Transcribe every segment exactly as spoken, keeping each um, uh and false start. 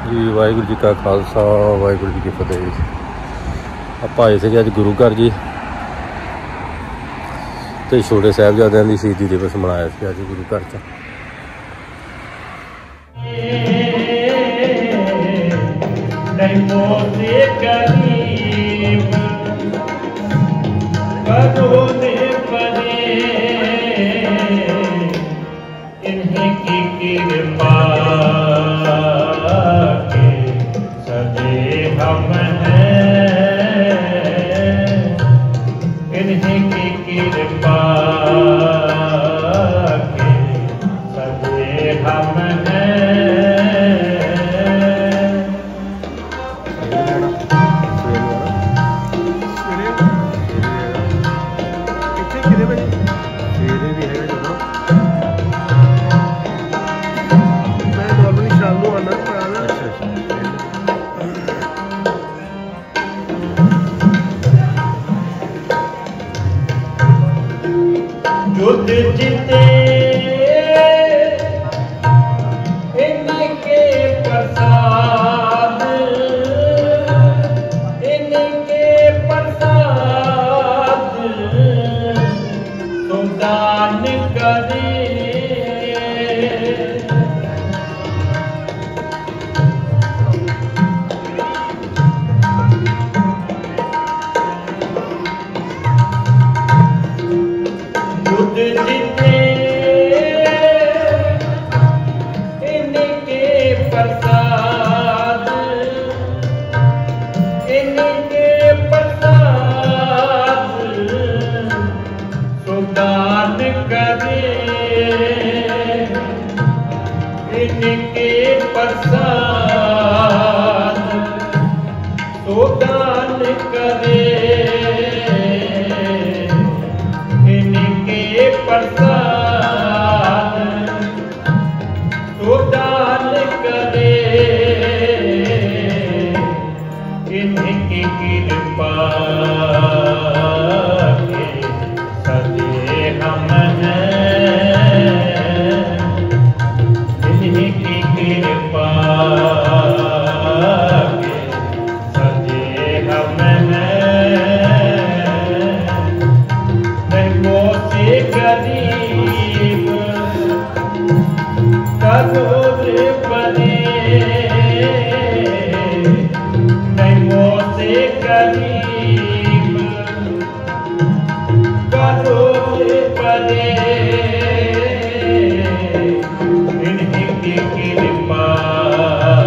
जी वाहिगुरू जी का खालसा वाहिगुरू जी की फतेह। आप आए थे अज गुरु घर जी, तो छोटे साहिबजादियां की शहीदी दिवस मनाया थे अज गुरु घर च। इन्हीं की कृपा के सजे हम हैं, इन्हीं की कृपा के सजे हम हैं। युद्ध जीते इनके प्रसाद, इनके प्रसाद तो दान करे। जीते इनके प्रसाद, इनके प्रसाद सुदान करे, इनके प्रसाद सुदान करे, प्रसाद सुदान करे। इनकी कृपा के सजे हम हैं, इनकी कृपा के सजे हम हैं। मोसे गरीब करोड़ बने, नहीं मोसे गरीब करोड़ बने। इन्हीं की कृपा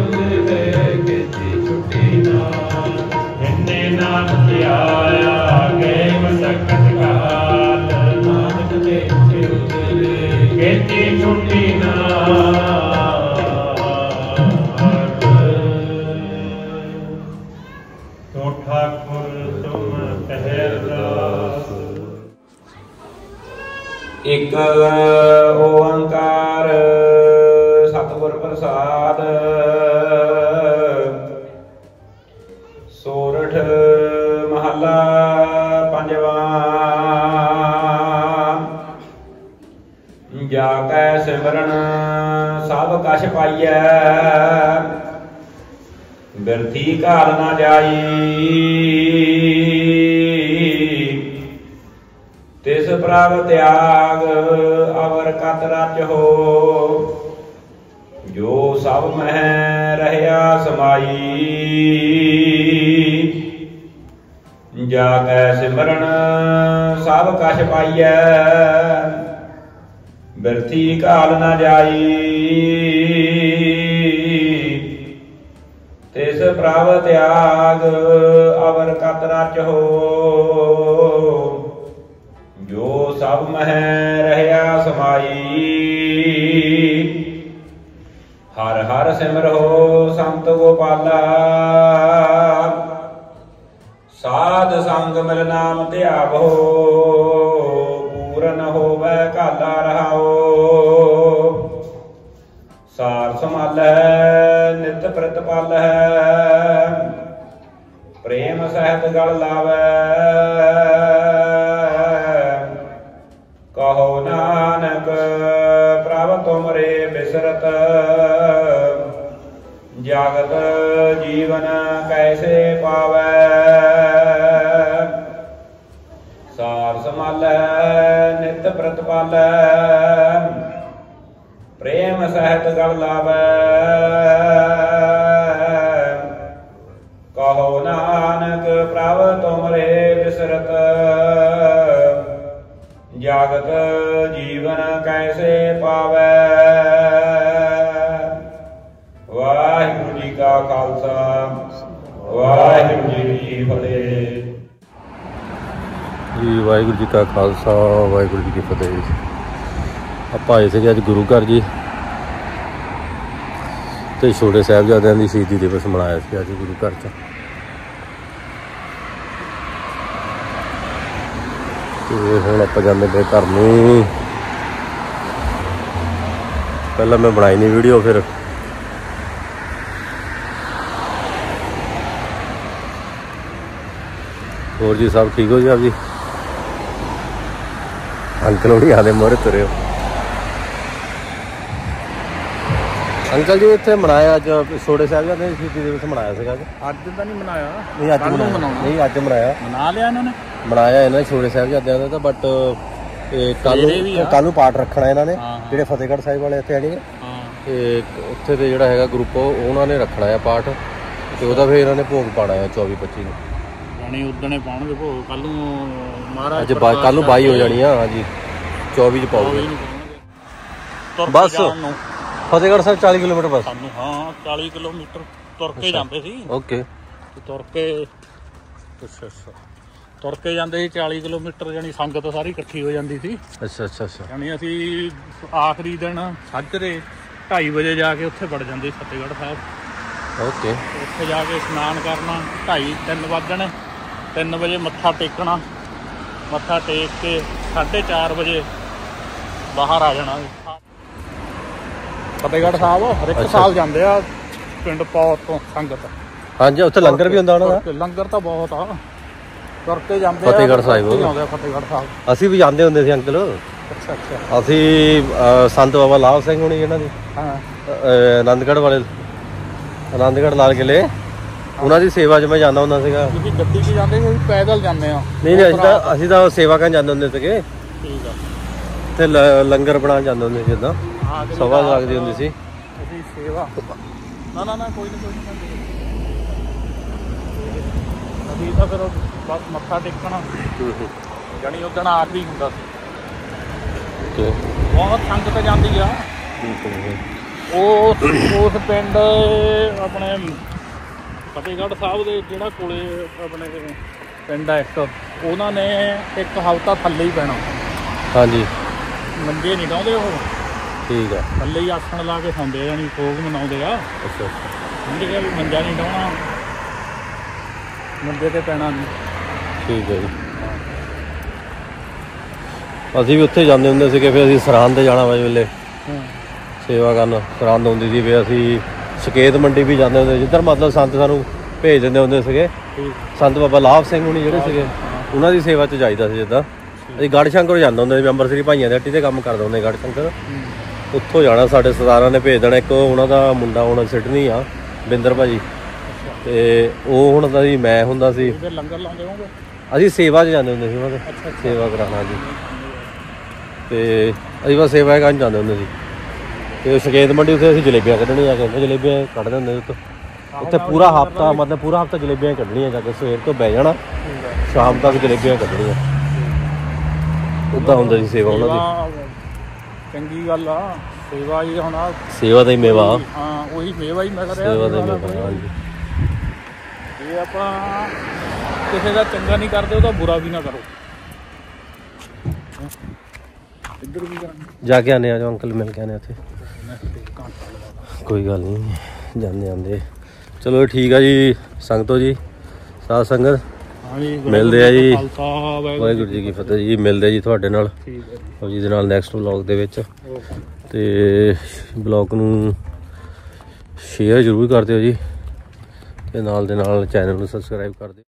ਏਕ ਓੰਕਾਰ ਸਤਿਗੁਰ ਪ੍ਰਸਾਦ। ਸੋਰਠ ਮਹੱਲਾ ਪੰਜਵਾਂ। ਜਾ ਕੈ ਸਿਮਰਨ ਸਭ ਕਛ ਪਾਈਐ, ਬਿਰਥੀ ਘਾਲ ਨਾ ਜਾਈ। ਤਿਸ ਪ੍ਰਭ ਤਿਆਗ ਅਵਰ ਕਤ ਰਚ ਹੋ, ਜੋ ਸਭ ਮਹਿ ਰਹਿਆ ਸਮਾਈ। ਜਾ ਕੈ ਸਿਮਰਨ ਸਭ ਕਛ ਪਾਈਐ, ਬਿਰਥੀ ਘਾਲ ਨਾ ਜਾਈ। ਤਿਸ ਪ੍ਰਭ ਤਿਆਗ ਅਵਰ ਕਤ ਰਚ ਹੋ, ਜੋ ਸਭ ਮਹਿ ਰਹਿਆ ਸਮਾਈ। ਹਰ ਹਰ ਸਿਮਰੋ ਸੰਤ ਗੋਪਾਲਾ, ਸਾਧ ਸੰਗ ਮਿਲ ਨਾਮ ਧਿਆਵੋ। ਪੂਰਨ ਹੋਵੈ ਘਾਲਾ ਰਹਾਓ, ਸਾਰ ਸੰਭਾਲੈ ਨਿਤ ਪ੍ਰਤਪਾਲੈ। ਪ੍ਰੇਮ ਸਹਿਤ ਗਲ ਲਾਵੈ, ਕਹੋ ਨਾਨਕ ਪ੍ਰਭ ਤੁਮਰੇ ਬਿਸਰਤ। ਜਾਗਤ ਜੀਵਨ ਕੈਸੇ ਪਾਵੈ, ਸਾਰ ਸੰਭਾਲੈ ਨਿਤ ਪ੍ਰਤਪਾਲੈ। ਪ੍ਰੇਮ ਸਹਿਤ ਗਲ ਲਾਵੈ, ਕਹੋ ਨਾਨਕ ਪ੍ਰਭ ਤੁਮਰੇ ਬਿਸਰਤ। ਜਾਗਤ ਜੀਵਨ ਕੈਸੇ ਪਾਵੈ। ਵਾਹਿਗੁਰੂ ਜੀ ਕਾ ਖਾਲਸਾ, ਵਾਹਿਗੁਰੂ ਜੀ ਕੀ ਫਤਿਹ। ਜੀ ਵਾਹਿਗੁਰੂ ਜੀ ਕਾ ਖਾਲਸਾ, ਵਾਹਿਗੁਰੂ ਜੀ ਕੀ ਫਤਿਹ। ਆਪਾਂ ਆਏ ਸੀਗੇ ਅੱਜ ਗੁਰੂ ਘਰ ਜੀ, ਤੇ ਛੋਟੇ ਸਾਹਿਬਜ਼ਾਦਿਆਂ ਦੀ ਸ਼ਹੀਦੀ ਦਿਵਸ ਮਨਾਇਆ ਸੀ ਅੱਜ ਗੁਰੂ ਘਰ 'ਚ। ਤੇ ਹੁਣ ਆਪਾਂ ਜਾਂਦੇ ਪਏ ਘਰ ਨੂੰ। ਪਹਿਲਾਂ ਮੈਂ ਬਣਾਈ ਨਹੀਂ ਵੀਡੀਓ, ਫਿਰ ਹੋਰ ਜੀ ਸਭ ਠੀਕ ਹੋ ਜੀ? ਆਪ ਜੀ ਅੰਕਲ ਹੋਣੀ ਆਦੇ ਮੋਹਰੇ ਤੁਰੇ ਹੋ। ਅੰਕਲ ਜੀ ਇੱਥੇ ਮਨਾਇਆ ਅੱਜ ਛੋਟੇ ਸਾਹਿਬਜ਼ਾਦੇ ਦੀ ਸ਼ਹੀਦੀ ਦਿਵਸ ਮਨਾਇਆ ਸੀਗਾ ਅੱਜ। ਅੱਜ ਤਾਂ ਨਹੀਂ ਮਨਾਇਆ, ਨਹੀਂ ਅੱਜ ਮਨਾਉਣਾ, ਨਹੀਂ ਅੱਜ ਮਨਾਇਆ, ਮਨਾ ਲਿਆ ਇਹਨਾਂ ਨੇ। ਮਨਾਇਆ ਇਹਨਾਂ ਨੇ ਛੋਟੇ ਸਾਹਿਬਜ਼ਾਦਿਆਂ ਦਾ ਤਾਂ, ਬਟ ਇਹ ਕੱਲ ਨੂੰ ਕੱਲ ਨੂੰ ਪਾਠ ਰੱਖਣਾ ਇਹਨਾਂ ਨੇ, ਜਿਹੜੇ ਫਤਿਹਗੜ੍ਹ ਸਾਹਿਬ ਵਾਲੇ ਇੱਥੇ ਆਣਗੇ ਤੇ ਉੱਥੇ ਤੇ ਜਿਹੜਾ ਹੈਗਾ ਗਰੁੱਪ ਉਹਨਾਂ ਨੇ ਰੱਖਣਾ ਆ ਪਾਠ, ਤੇ ਉਹਦਾ ਫਿਰ ਇਹਨਾਂ ਨੇ ਭੋਗ ਪਾਉਣਾ ਆ ਚੌਵੀ ਪੱਚੀ ਨੂੰ। ਜਾਣੀ ਉਦਣੇ ਪਾਉਣਗੇ ਭੋਗ, ਕੱਲ ਨੂੰ ਮਹਾਰਾਜ ਅੱਜ ਕੱਲ ਨੂੰ ਬਾਈ ਹੋ ਜਾਣੀ ਆ। ਹਾਂਜੀ ਚੌਵੀ ਚ ਪਾਉਗੇ ਬਸ। ਫਤਿਹਗੜ੍ਹ ਸਾਹਿਬ ਚਾਲੀ ਕਿਲੋਮੀਟਰ ਬਸ ਸਾਨੂੰ। ਹਾਂ ਚਾਲੀ ਕਿਲੋਮੀਟਰ ਤੁਰ ਕੇ ਜਾਂਦੇ ਸੀ। ਓਕੇ ਤੁਰ ਕੇ ਅੱਛਾ ਅੱਛਾ ਤੁਰ ਕੇ ਜਾਂਦੇ ਸੀ ਚਾਲੀ ਕਿਲੋਮੀਟਰ। ਜਾਣੀ ਸੰਗਤ ਸਾਰੀ ਇਕੱਠੀ ਹੋ ਜਾਂਦੀ ਸੀ। ਅੱਛਾ ਅੱਛਾ ਅੱਛਾ ਜਾਣੀ ਅਸੀਂ ਆਖਰੀ ਦਿਨ ਸਾਜਰੇ ਢਾਈ ਵਜੇ ਜਾ ਕੇ ਉੱਥੇ ਵੜ ਜਾਂਦੇ ਫਤਿਹਗੜ੍ਹ ਸਾਹਿਬ। ਓਕੇ ਉੱਥੇ ਜਾ ਕੇ ਇਸ਼ਨਾਨ ਕਰਨਾ, ਢਾਈ ਤਿੰਨ ਵੱਜਣੇ, ਤਿੰਨ ਵਜੇ ਮੱਥਾ ਟੇਕਣਾ, ਮੱਥਾ ਟੇਕ ਕੇ ਸਾਢੇ ਚਾਰ ਵਜੇ ਬਾਹਰ ਆ ਜਾਣਾ ਫਤਿਹਗੜ੍ਹ ਸਾਹਿਬ। ਹਰ ਇੱਕ ਸਾਲ ਜਾਂਦੇ ਆ ਪਿੰਡ ਪੌਤ ਤੋਂ ਸੰਗਤ। ਹਾਂਜੀ ਉੱਥੇ ਲੰਗਰ ਵੀ ਹੁੰਦਾ ਉਹਨਾਂ ਦਾ? ਲੰਗਰ ਤਾਂ ਬਹੁਤ ਆ, ਤੁਰ ਕੇ ਜਾਂਦੇ ਫਤਿਹਗੜ੍ਹ ਸਾਹਿਬ ਆਉਂਦੇ ਫਤਿਹਗੜ੍ਹ ਸਾਹਿਬ। ਅਸੀਂ ਵੀ ਜਾਂਦੇ ਹੁੰਦੇ ਸੀ ਅੰਕਲ। ਅੱਛਾ ਅੱਛਾ ਅਸੀਂ ਸੰਤ ਬਾਬਾ ਲਾਲ ਸਿੰਘ ਹੋਣੀ ਇਹਨਾਂ ਦੀ, ਹਾਂ ਆਨੰਦਗੜ੍ਹ ਵਾਲੇ, ਆਨੰਦਗੜ੍ਹ ਲਾਲ ਕਿਲੇ, ਉਹਨਾਂ ਦੀ ਸੇਵਾ 'ਚ ਮੈਂ ਜਾਂਦਾ ਹੁੰਦਾ ਸੀਗਾ। ਤੁਸੀਂ ਗੱਡੀ 'ਚ ਜਾਂਦੇ ਸੀ, ਪੈਦਲ ਜਾਂਦੇ ਆ? ਨਹੀਂ ਨਹੀਂ ਅਸੀਂ ਤਾਂ ਅਸੀਂ ਤਾਂ ਸੇਵਾ ਕਰਨ ਜਾਂਦੇ ਹੁੰਦੇ ਸੀਗੇ। ਠੀਕ ਆ। ਤੇ ਲੰਗਰ ਬਣਾਉਣ ਜਾਂਦੇ ਹੁੰਦੇ ਸੀ, ਜਿੱਦਾਂ ਸਭਾ ਲੱਗਦੀ ਹੁੰਦੀ ਸੀ। ਅਸੀਂ ਸੇਵਾ ਨਾ ਨਾ ਨਾ ਕੋਈ ਨਹੀਂ ਕੋਈ ਨਹੀਂ ਅਸੀਂ ਤਾਂ ਫਿਰ ਬਸ ਮੱਥਾ ਟੇਕਣਾ। ਜਾਣੀ ਉਦਣ ਆਖਰੀ ਹੁੰਦਾ ਸੀ। ਬਹੁਤ ਸੰਗਤ ਜਾਂਦੀ ਆ। ਉਹ ਉਸ ਪਿੰਡ ਆਪਣੇ ਫਤਿਹਗੜ੍ਹ ਸਾਹਿਬ ਦੇ ਜਿਹੜਾ ਕੋਲੇ ਆਪਣੇ ਪਿੰਡ ਆ ਇੱਕ, ਉਹਨਾਂ ਨੇ ਇੱਕ ਹਫ਼ਤਾ ਥੱਲੇ ਹੀ ਪੈਣਾ। ਹਾਂਜੀ ਮੰਜੇ ਨਹੀਂ ਡਾਉਂਦੇ ਉਹ। ਠੀਕ ਆ। ਥੱਲੇ ਹੀ ਆਸਣ ਲਾ ਕੇ ਸੌਂਦੇ, ਜਾਣੀ ਭੋਗ ਮਨਾਉਂਦੇ ਆ। ਅੱਛਾ ਕਹਿੰਦੇ ਕਿ ਵੀ ਮੰਜਾ ਨਹੀਂ ਡਾਉਣਾ, ਮੰਜੇ ਤੇ ਪੈਣਾ ਨਹੀਂ। ਠੀਕ ਹੈ ਜੀ। ਅਸੀਂ ਵੀ ਉੱਥੇ ਜਾਂਦੇ ਹੁੰਦੇ ਸੀਗੇ। ਫਿਰ ਅਸੀਂ ਸਰਹੰਦ ਜਾਣਾ ਵਾ ਵੇਲੇ ਸੇਵਾ ਕਰਨ, ਸਰਹੰਦ ਹੁੰਦੀ ਸੀ। ਫਿਰ ਅਸੀਂ ਸਕੇਤ ਮੰਡੀ ਵੀ ਜਾਂਦੇ ਹੁੰਦੇ, ਜਿੱਧਰ ਮਤਲਬ ਸੰਤ ਸਾਨੂੰ ਭੇਜ ਦਿੰਦੇ ਹੁੰਦੇ ਸੀਗੇ। ਸੰਤ ਬਾਬਾ ਲਾਭ ਸਿੰਘ ਹੁਣੀ ਜਿਹੜੇ ਸੀਗੇ, ਉਹਨਾਂ ਦੀ ਸੇਵਾ 'ਚ ਜਾਈਦਾ ਸੀ। ਜਿੱਦਾਂ ਅਸੀਂ ਗੜ੍ਹ ਸ਼ੰਕਰ ਜਾਂਦੇ ਹੁੰਦੇ ਸੀ, ਅੰਮ੍ਰਿਤਸਰੀ ਭਾਈਆਂ ਦੀ ਹੱਟੀ 'ਤੇ ਕੰਮ ਕਰਦੇ ਹੁੰਦੇ ਗੜ੍ਹ ਸ਼ੰਕਰ। ਉੱਥੋਂ ਜਾਣਾ, ਸਾਡੇ ਸਰਦਾਰਾਂ ਨੇ ਭੇਜ ਦੇਣਾ। ਇੱਕ ਉਹਨਾਂ ਦਾ ਮੁੰਡਾ ਹੁਣ ਸਿਡਨੀ ਆ, ਬਿੰਦਰ ਭਾਜੀ, ਅਤੇ ਉਹ ਹੁਣ ਤਾਂ ਜੀ ਮੈਂ ਹੁੰਦਾ ਸੀ। ਲੰਗਰ ਲਾਉਂਦੇ ਹੋਗੇ? ਅਸੀਂ ਸੇਵਾ 'ਚ ਜਾਂਦੇ ਹੁੰਦੇ ਸੀ ਉਹਨਾਂ ਦੇ, ਸੇਵਾ ਕਰਾਉਣਾ ਜੀ। ਅਤੇ ਅਸੀਂ ਬਸ ਸੇਵਾ ਕਰਨ ਜਾਂਦੇ ਹੁੰਦੇ ਸੀ। ਅਤੇ ਸ਼ਕੇਤ ਮੰਡੀ ਉੱਥੇ ਅਸੀਂ ਜਲੇਬੀਆਂ ਕੱਢਣੀਆਂ, ਕਹਿੰਦੇ ਜਲੇਬੀਆਂ ਕੱਢਦੇ ਹੁੰਦੇ ਉੱਥੇ। ਉੱਥੇ ਪੂਰਾ ਹਫ਼ਤਾ, ਮਤਲਬ ਪੂਰਾ ਹਫ਼ਤਾ ਜਲੇਬੀਆਂ ਕੱਢਣੀਆਂ ਜਾ ਕੇ। ਸਵੇਰ ਤੋਂ ਬਹਿ ਜਾਣਾ, ਸ਼ਾਮ ਤੱਕ ਜਲੇਬੀਆਂ ਕੱਢਣੀਆਂ। ਉੱਦਾਂ ਹੁੰਦਾ ਸੀ ਸੇਵਾ ਉਹਨਾਂ ਦੀ। ਚੰਗੀ ਗੱਲ ਆ ਸੇਵਾ ਜੀ। ਹੁਣ ਸੇਵਾ ਦਾ ਹੀ ਮੇਵਾ। ਹਾਂ ਉਹੀ ਮੇਵਾ ਹੀ ਮੈਂ ਕਰ ਸੇਵਾ ਦਾ ਹੀ ਮੇਵਾ। ਹਾਂਜੀ, ਜੇ ਆਪਾਂ ਕਿਸੇ ਦਾ ਚੰਗਾ ਨਹੀਂ ਕਰਦੇ, ਉਹਦਾ ਬੁਰਾ ਵੀ ਨਾ ਕਰੋ। ਇੱਧਰ ਵੀ ਜਾ ਕੇ ਆਉਂਦੇ ਆ, ਜੋ ਅੰਕਲ ਮਿਲ ਕੇ ਆਉਂਦੇ ਉੱਥੇ। ਕੋਈ ਗੱਲ ਨਹੀਂ, ਜਾਂਦੇ ਆਉਂਦੇ। ਚਲੋ ਠੀਕ ਆ ਜੀ ਸੰਗਤੋ ਜੀ, ਸਾਧ ਸੰਗਤ ਮਿਲਦੇ ਆ ਜੀ। ਵਾਹਿਗੁਰੂ ਜੀ ਕੀ ਫਤਿਹ ਜੀ। ਮਿਲਦੇ ਜੀ ਤੁਹਾਡੇ ਨਾਲ ਜੀ ਦੇ ਨਾਲ ਨੈਕਸਟ ਵਲੌਗ ਦੇ ਵਿੱਚ। ਅਤੇ ਵਲੌਗ ਨੂੰ ਸ਼ੇਅਰ ਜ਼ਰੂਰ ਕਰ ਦਿਓ ਜੀ, ਅਤੇ ਨਾਲ ਦੇ ਨਾਲ ਚੈਨਲ ਨੂੰ ਸਬਸਕ੍ਰਾਈਬ ਕਰ ਦਿਓ।